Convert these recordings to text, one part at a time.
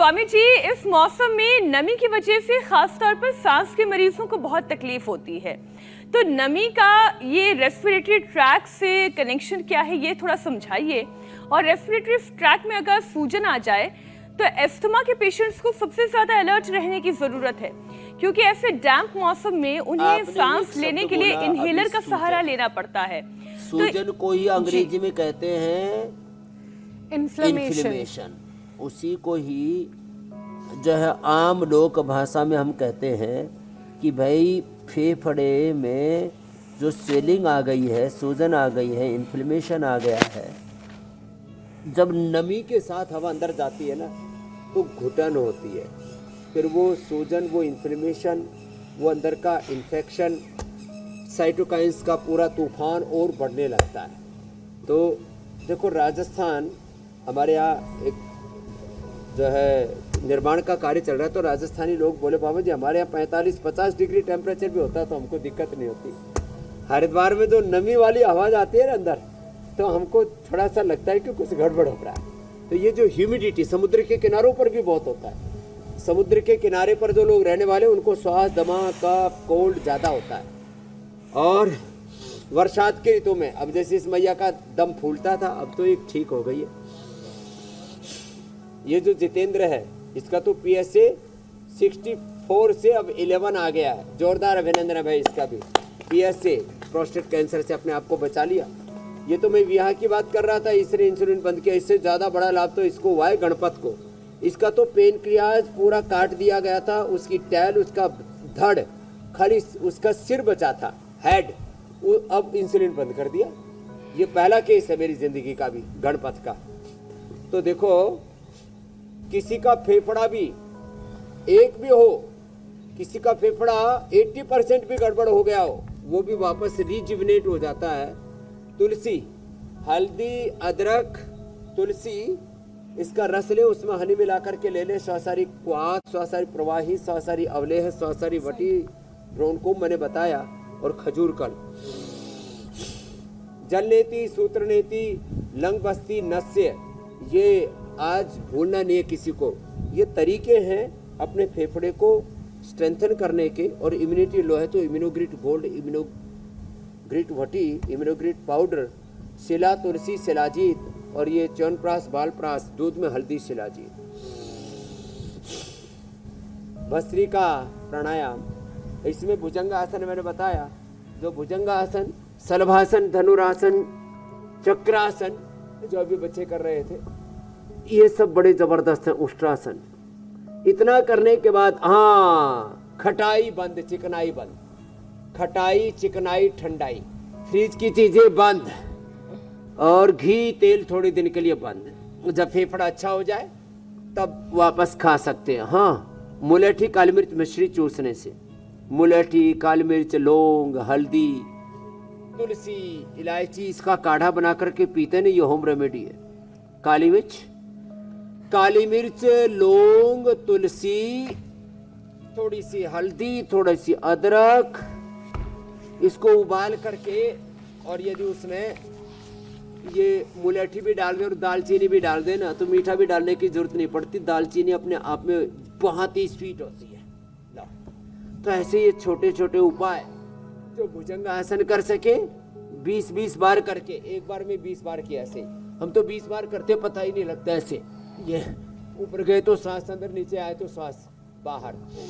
स्वामी जी, इस मौसम में नमी की वजह से खास तौर पर सांस के मरीजों को बहुत तकलीफ होती है, तो नमी का ये रेस्पिरेटरी ट्रैक से कनेक्शन क्या है, ये थोड़ा समझाइए। और रेस्पिरेटरी ट्रैक में अगर सूजन आ जाए तो एस्थमा के पेशेंट्स को सबसे ज्यादा अलर्ट रहने की जरूरत है, क्योंकि ऐसे डैम्प मौसम में उन्हें सांस लेने के लिए इनहेलर का सहारा लेना पड़ता है। सूजन को ही अंग्रेजी में कहते हैं इन्फ्लेमेशन। उसी को ही जो है आम लोक भाषा में हम कहते हैं कि भाई फेफड़े में जो स्वेलिंग आ गई है, सूजन आ गई है, इन्फ्लेमेशन आ गया है। जब नमी के साथ हवा अंदर जाती है ना तो घुटन होती है, फिर वो सूजन, वो इन्फ्लेमेशन, वो अंदर का इन्फेक्शन, साइटोकाइंस का पूरा तूफान और बढ़ने लगता है। तो देखो, राजस्थान हमारे यहाँ एक जो है निर्माण का कार्य चल रहा है, तो राजस्थानी लोग बोले बाबा जी हमारे यहाँ 45-50 डिग्री टेम्परेचर भी होता है तो हमको दिक्कत नहीं होती। हरिद्वार में जो नमी वाली आवाज़ आती है ना अंदर, तो हमको थोड़ा सा लगता है कि कुछ गड़बड़ हो रहा है। तो ये जो ह्यूमिडिटी समुद्र के किनारों पर भी बहुत होता है। समुद्र के किनारे पर जो लोग रहने वाले उनको श्वास, दमा, कफ, कोल्ड ज़्यादा होता है। और बरसात के ऋतु में अब जैसे इस मैया का दम फूलता था, अब तो एक ठीक हो गई है। ये जो जितेंद्र है इसका तो PSA 64 से अब 11 आ गया है। जोरदार अभिनंदन है भाई इसका भी। PSA प्रोस्टेट कैंसर से अपने आप को बचा लिया। ये तो मैं विवाह की बात कर रहा था, इसने इंसुलिन बंद किया। इससे ज़्यादा बड़ा लाभ तो इसको हुआ है गणपत को। इसका तो पेनक्रियाज पूरा काट दिया गया था, उसकी टैल, उसका धड़, खाली उसका सिर बचा था, हेड, अब इंसुलिन बंद कर दिया। ये पहला केस है मेरी जिंदगी का भी गणपत का। तो देखो, किसी का फेफड़ा भी एक भी हो, किसी का फेफड़ा 80% भी गड़बड़ हो गया हो, वो भी वापस रिजुविनेट हो जाता है। तुलसी, हल्दी, अदरक, तुलसी, इसका रस ले, उसमें हनी मिला करके ले ले। स्वासारी क्वाथ, स्वासारी प्रवाही, स्वासारी अवलेह, स्वासारी वटी, ब्रोंको मैंने बताया, और खजूर कल। जलनेति, सूत्रनेति, लंग बस्ती, नस्य, ये आज भूलना नहीं है किसी को। ये तरीके हैं अपने फेफड़े को स्ट्रेंथन करने के। और इम्यूनिटी लो है तो इम्यूनोग्रिट गोल्ड, इम्यूनोग्रिट वटी, इम्यूनोग्रिट पाउडर, शिला, तुलसी, शिलाजीत, और ये च्यवनप्राश, बालप्राश, दूध में हल्दी, शिलाजीत। भस्त्रिका प्राणायाम, इसमें भुजंगासन मैंने बताया। जो भुजंगासन, शलभासन, धनुरासन, चक्रासन, जो अभी बच्चे कर रहे थे, ये सब बड़े जबरदस्त हैं। उष्ट्रासन। इतना करने के बाद हाँ, खटाई बंद, चिकनाई बंद। खटाई, चिकनाई, ठंडाई, फ्रिज की चीजें बंद, और घी तेल थोड़ी दिन के लिए बंद। जब फेफड़ा अच्छा हो जाए तब वापस खा सकते हैं। हाँ, मुलेठी, काली मिर्च, मिश्री चूसने से, मुलेठी, काली मिर्च, लौंग, हल्दी, तुलसी, इलायची, इसका काढ़ा बना करके पीते नहीं, ये होम रेमेडी है। काली मिर्च, लौंग, तुलसी, थोड़ी सी हल्दी, थोड़ी सी अदरक, इसको उबाल करके, और यदि उसमें ये मुलेठी भी डाल दे और दालचीनी भी डाल दे ना, तो मीठा भी डालने की जरूरत नहीं पड़ती। दालचीनी अपने आप में बहुत ही स्वीट होती है। तो ऐसे ये छोटे छोटे उपाय जो भुजंगासन कर सके, 20-20 बार करके, एक बार में 20 बार किया। ऐसे हम तो 20 बार करते, पता ही नहीं लगता। ऐसे ये ऊपर गए तो सांस अंदर, नीचे आए तो सांस बाहर।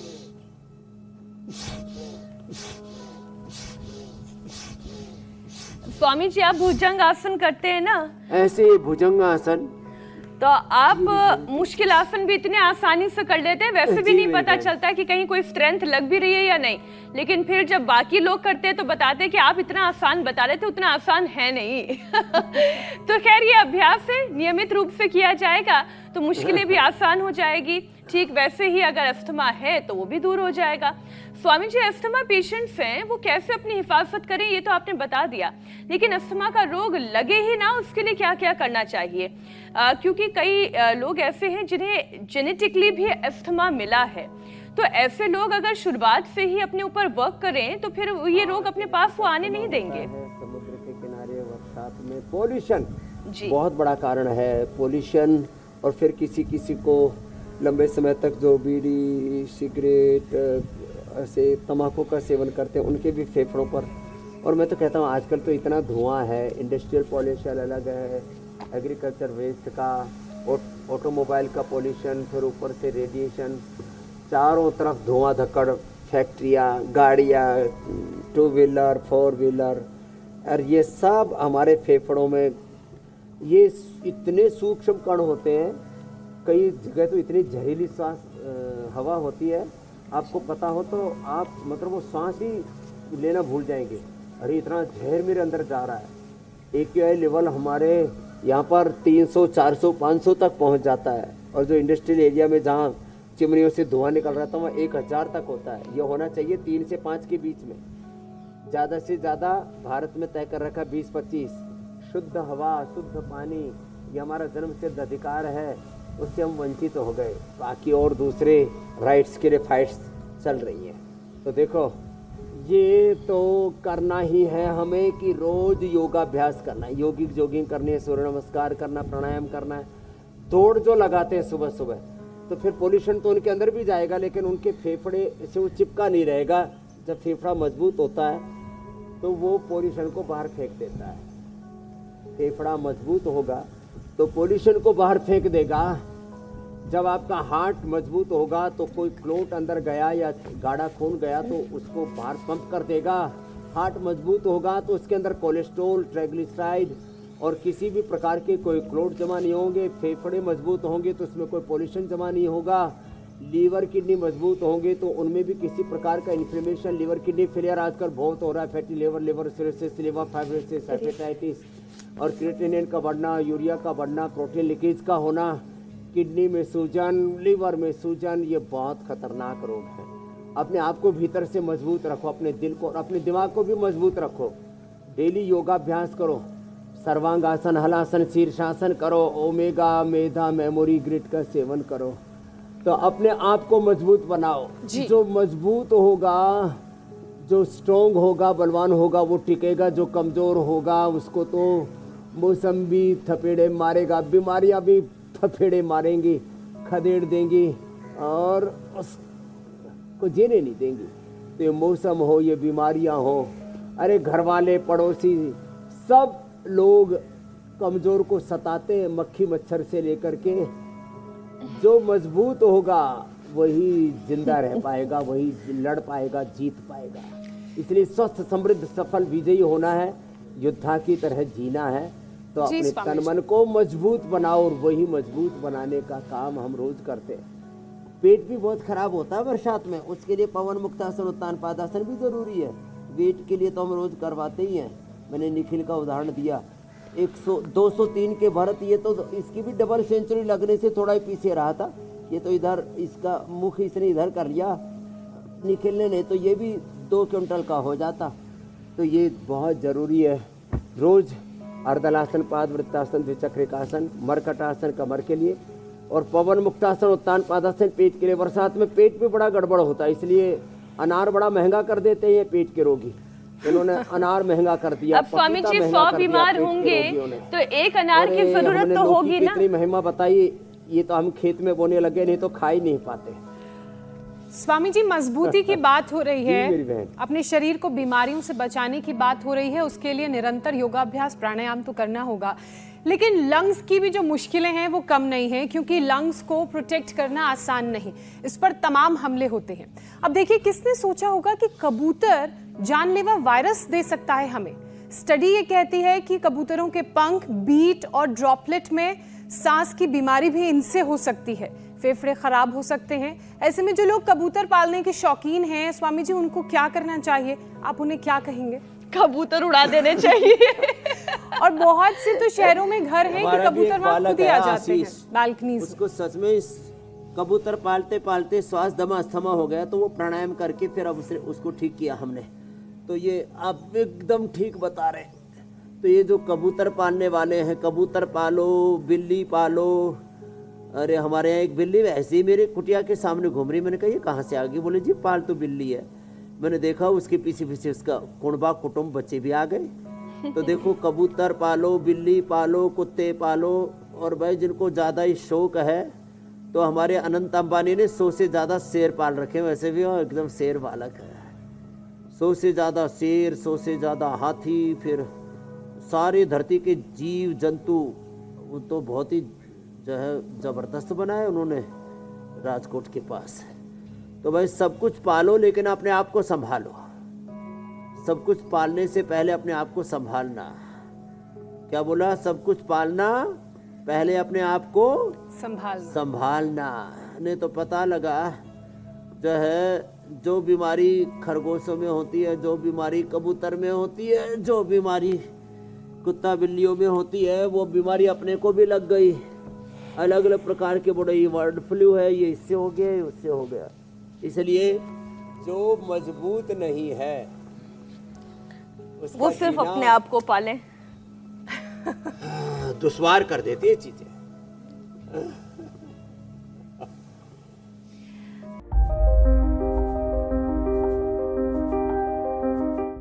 स्वामी जी, आप भुजंगासन करते हैं ना? ऐसे भुजंगासन तो आप मुश्किल आसन भी इतने आसानी से कर लेते हैं, वैसे भी नहीं पता चलता कि कहीं कोई स्ट्रेंथ लग भी रही है या नहीं। लेकिन फिर जब बाकी लोग करते हैं तो बताते हैं कि आप इतना आसान बता रहे थे, उतना आसान है नहीं। तो खैर, ये अभ्यास है, नियमित रूप से किया जाएगा तो मुश्किलें भी आसान हो जाएगी। ठीक वैसे ही अगर अस्थमा है तो वो भी दूर हो जाएगा। स्वामी जी, अस्थमा पेशेंट्स हैं, वो कैसे अपनी हिफाजत करें ये तो आपने बता दिया, लेकिन अस्थमा का रोग लगे ही ना, उसके लिए क्या क्या करना चाहिए? क्योंकि कई लोग ऐसे हैं जिन्हें जेनेटिकली भी अस्थमा मिला है, तो ऐसे लोग अगर शुरुआत से ही अपने ऊपर वर्क करें तो फिर ये रोग अपने पास वो आने नहीं देंगे। समुद्र के किनारे बरसात में पोल्यूशन बहुत बड़ा कारण है। पोल्यूशन, और फिर किसी किसी को लंबे समय तक जो बीड़ी सिगरेट ऐसे तम्बाकू का सेवन करते हैं उनके भी फेफड़ों पर। और मैं तो कहता हूँ आजकल तो इतना धुआं है, इंडस्ट्रियल पॉल्यूशन अलग है, एग्रीकल्चर वेस्ट का, ऑटोमोबाइल का पॉल्यूशन, फिर ऊपर से रेडिएशन, चारों तरफ धुआं धक्कड़, फैक्ट्रियाँ, गाड़ियाँ, 2 व्हीलर 4 व्हीलर, और ये सब हमारे फेफड़ों में ये इतने सूक्ष्म कण होते हैं। कई जगह तो इतनी जहरीली सांस हवा होती है, आपको पता हो तो आप मतलब वो सांस ही लेना भूल जाएंगे, अरे इतना जहर मेरे अंदर जा रहा है। AQI लेवल हमारे यहाँ पर 300 400 500 तक पहुँच जाता है, और जो इंडस्ट्रियल एरिया में जहाँ चिमनियों से धुआं निकल रहा था वहाँ 1000 तक होता है। ये होना चाहिए 3 से 5 के बीच में, ज़्यादा से ज़्यादा भारत में तय कर रखा 20-25। शुद्ध हवा, शुद्ध पानी, ये हमारा जन्मसिद्ध अधिकार है, उससे हम वंचित हो गए। बाकी और दूसरे राइट्स के लिए फाइट्स चल रही हैं। तो देखो ये तो करना ही है हमें कि रोज योगाभ्यास करना है, योगिक जॉगिंग करनी है, सूर्य नमस्कार करना, प्राणायाम करना है। दौड़ जो लगाते हैं सुबह सुबह तो फिर पोल्यूशन तो उनके अंदर भी जाएगा, लेकिन उनके फेफड़े से वो चिपका नहीं रहेगा। जब फेफड़ा मजबूत होता है तो वो पोल्यूशन को बाहर फेंक देता है। फेफड़ा मजबूत होगा तो पोल्यूशन को बाहर फेंक देगा। जब आपका हार्ट मजबूत होगा तो कोई क्लोट अंदर गया या गाढ़ा खून गया तो उसको बाहर पंप कर देगा। हार्ट मजबूत होगा तो उसके अंदर कोलेस्ट्रॉल, ट्राइग्लिसराइड और किसी भी प्रकार के कोई क्लोट जमा नहीं होंगे। फेफड़े मजबूत होंगे तो उसमें कोई पोल्यूशन जमा नहीं होगा। लीवर किडनी मजबूत होंगे तो उनमें भी किसी प्रकार का इन्फ्लेमेशन, लीवर किडनी फेलियर आजकल बहुत हो रहा है, fatty liver, liver cirrhosis, liver fibrosis, hepatitis, और क्रिएटिनिन का बढ़ना, यूरिया का बढ़ना, प्रोटीन लीकेज का होना, किडनी में सूजन, लिवर में सूजन, ये बहुत खतरनाक रोग है। अपने आप को भीतर से मजबूत रखो, अपने दिल को और अपने दिमाग को भी मजबूत रखो। डेली योगाभ्यास करो, सर्वांगासन, हलासन, शीर्षासन करो, ओमेगा, मेधा, मेमोरी ग्रिड का सेवन करो, तो अपने आप को मजबूत बनाओ। जो मजबूत होगा, जो स्ट्रोंग होगा, बलवान होगा, वो टिकेगा। जो कमज़ोर होगा उसको तो मौसम्बी थपेड़े मारेगा, बीमारियां भी थपेड़े मारेंगी, खदेड़ देंगी और उसको जीने नहीं देंगी। तो ये मौसम हो, ये बीमारियां हो, अरे घर वाले पड़ोसी सब लोग कमज़ोर को सताते हैं, मक्खी मच्छर से लेकर के। जो मजबूत होगा वही जिंदा रह पाएगा, वही लड़ पाएगा, जीत पाएगा। इसलिए स्वस्थ, समृद्ध, सफल, विजयी होना है, योद्धा की तरह जीना है। तो अपने तन मन को मजबूत बनाओ, और वही मजबूत बनाने का काम हम रोज करते हैं। पेट भी बहुत खराब होता है बरसात में, उसके लिए पवन मुक्तासन, उत्तान पादासन भी जरूरी है। वेट के लिए तो हम रोज करवाते ही हैं। मैंने निखिल का उदाहरण दिया, 203 के भरत, ये तो इसकी भी डबल सेंचुरी लगने से थोड़ा ही पीछे रहा था। ये तो इधर इसका मुख इसने इधर कर लिया निखिल ने, तो ये भी 2 क्विंटल का हो जाता। तो ये बहुत ज़रूरी है। रोज़ अर्धलासन, पाद वृत्तासन, द्विचक्रिकासन, मरकटासन कमर के लिए, और पवन मुक्तासन, उत्तान पादासन पेट के लिए। बरसात में पेट भी बड़ा गड़बड़ होता है, इसलिए अनार बड़ा महंगा कर देते हैं पेट के रोगी। इन्होंने अनार महंगा कर दिया। अब स्वामी जी 100 बीमार होंगे तो एक अनार की जरूरत तो होगी ना। इतनी महिमा बताइए, ये तो हम खेत में बोने लगे, नहीं तो खा ही नहीं पाते। स्वामी जी मजबूती की बात हो रही है, अपने शरीर को बीमारियों से बचाने की बात हो रही है, उसके लिए निरंतर योगाभ्यास, प्राणायाम तो करना होगा। लेकिन लंग्स की भी जो मुश्किलें हैं वो कम नहीं है, क्योंकि लंग्स को प्रोटेक्ट करना आसान नहीं, इस पर तमाम हमले होते हैं। अब देखिए, किसने सोचा होगा कि कबूतर जानलेवा वायरस दे सकता है हमें। स्टडी ये कहती है कि कबूतरों के पंख, बीट और ड्रॉपलेट में सांस की बीमारी भी इनसे हो सकती है, फेफड़े खराब हो सकते हैं। ऐसे में जो लोग कबूतर पालने के शौकीन हैं, स्वामी जी उनको क्या करना चाहिए, आप उन्हें क्या कहेंगे? कबूतर उड़ा देने चाहिए। और बहुत से तो शहरों में घर हैं कि कबूतर वहां खुद ही आ जाते हैं बालकनी से। उसको सच में कबूतर पालते पालते श्वास दमा अस्थमा हो गया, तो वो प्राणायाम करके फिर अब उसको ठीक किया हमने। तो ये आप एकदम ठीक बता रहे। तो ये जो कबूतर पालने वाले हैं, कबूतर पालो, बिल्ली पालो। अरे हमारे यहाँ एक बिल्ली ऐसे ही मेरे कुटिया के सामने घूम रही, मैंने कहा ये कहाँ से आ गई? बोले जी पालतू बिल्ली है। मैंने देखा उसके पीछे पीछे उसका कुणबा कुटुंब बच्चे भी आ गए। तो देखो, कबूतर पालो, बिल्ली पालो, कुत्ते पालो, और भाई जिनको ज़्यादा ही शौक है तो हमारे अनंत अंबानी ने 100 से ज़्यादा शेर पाल रखे हैं, वैसे भी वो एकदम शेर बालक है। 100 से ज़्यादा शेर, 100 से ज़्यादा हाथी, फिर सारी धरती के जीव जंतु, वो तो बहुत ही जो है ज़बरदस्त बनाए उन्होंने राजकोट के पास। तो भाई सब कुछ पालो लेकिन अपने आप को संभालो। सब कुछ पालने से पहले अपने आप को संभालना। क्या बोला? सब कुछ पालना, पहले अपने आप को संभालना। नहीं तो पता लगा जो है जो बीमारी खरगोशों में होती है, जो बीमारी कबूतर में होती है, जो बीमारी कुत्ता बिल्लियों में होती है, वो बीमारी अपने को भी लग गई। अलग अलग प्रकार के बड़े, ये बर्ड फ्लू है, ये इससे हो गया, ये उससे हो गया। इसलिए जो मजबूत नहीं है वो सिर्फ अपने आप को पाले। दुश्वार कर देती है चीजें।